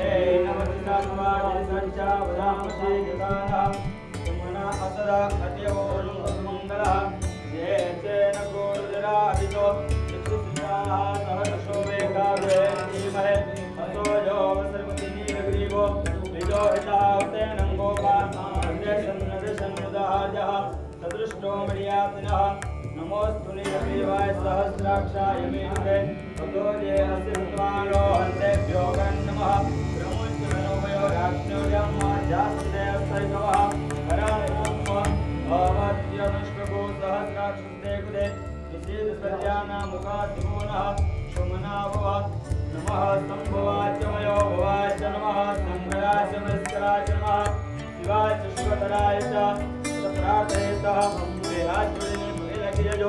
नमोस्तु नीलग्रीवाय सहस्राक्षाय मेघे ततोजे अस्य भगवानो हन्तेभ्यो नमः ब्रह्मोच्चमनोमयो राक्षोजम् जास्तेव सैकवः हरामो भवत्यनुष्कको सहस्राक्षते कुदे विशेष सत्याना मुखातिमोनः शुमनाभव नमः संभवाय च मयो भवाय च नमः संगराय च मस्कराय च नमः शिवाय च शिवतराय च प्रार्थयतः देहाज्वलिनी जो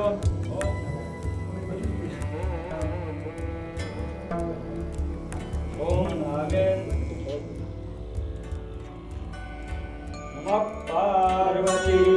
ओम नागे नमः पार्वती